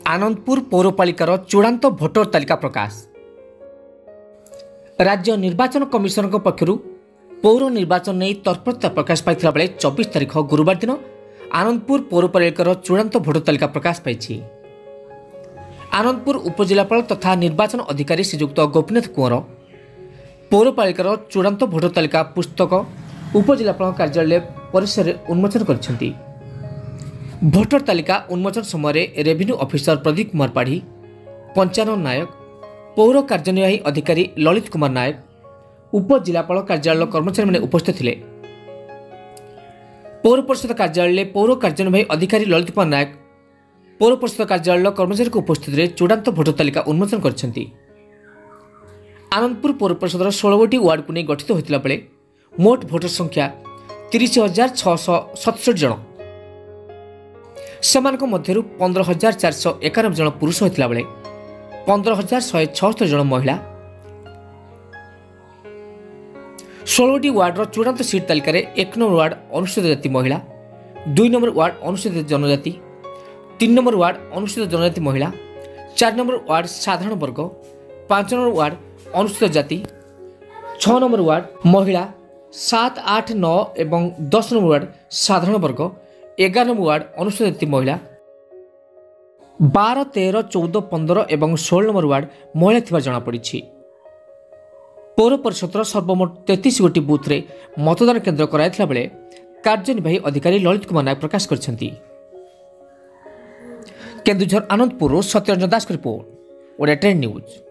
Anandpur पौरपालिकार चूड़ांत voter तालिका प्रकाश। राज्य निर्वाचन कमिशन पक्षर पौर निर्वाचन नहीं तत्परता प्रकाश पाई बेले 24 तारिख गुरुवार दिन आनंदपुर पौरपालिकार चूड़ांत भोटर तालिका प्रकाश पाई। आनंदपुर उपजिलापाल तथा निर्वाचन अधिकारी श्रीजुक्त गोपीनाथ कुंवर पौरपालिकार चूड़ांत भोटर तालिका पुस्तक उपजिलापाल कार्यालय परिसर में उन्मोचन कर भोटर तालिका उन्मोचन समय रेवेन्यू ऑफिसर प्रदीप कुमार पाढ़ी, पंचानन नायक, पौर कार्यनिर्वाही अधिकारी ललित कुमार नायक, उपजिलापाल कार्यालय कर्मचारी मैंने उपस्थित थे। पौर परिषद कार्यालय पौर कार्यनिर्वाही अधिकारी ललित कुमार नायक पौर परिषद कार्यालय कर्मचारी उपस्थित चूड़ांत भोटर तालिका उन्मोचन कर आनंदपुर पौर परिषद 16 वार्ड को नहीं गठित होता बेले मोट भोटर संख्या 30,667 जन। सेमानक मध्यरु 15,491 जन पुरुष होता बेले 15,176 जन महिला। 16 वार्डर चूड़ांत सीट तालिकार 1 नंबर वार्ड अनुसूचित जाति महिला, 2 नंबर वार्ड अनुसूचित जनजाति, 3 नंबर वार्ड अनुसूचित जनजाति महिला, 4 नंबर वार्ड साधारण वर्ग, 5 नंबर वार्ड अनुसूचित जाति, 6 नंबर वार्ड महिला, 7, 8, 9 एवं 10 नंबर वार्ड साधारण वर्ग, 11 नंबर वार्ड अनुसूचित जाति महिला, 12, 13, 14, 15 एवं 16 नंबर वार्ड महिला थिबा जଣା पड़िछि। पौर परिषद सर्वमोट 33 गोटी बूथ रे मतदान केन्द्र कराइथिला बेले कार्यनिर्वाही अधिकारी ललित कुमार नायक प्रकाश करछन्ती। Keonjhar Anandpur Satyaranjan Das report, Odia trend news.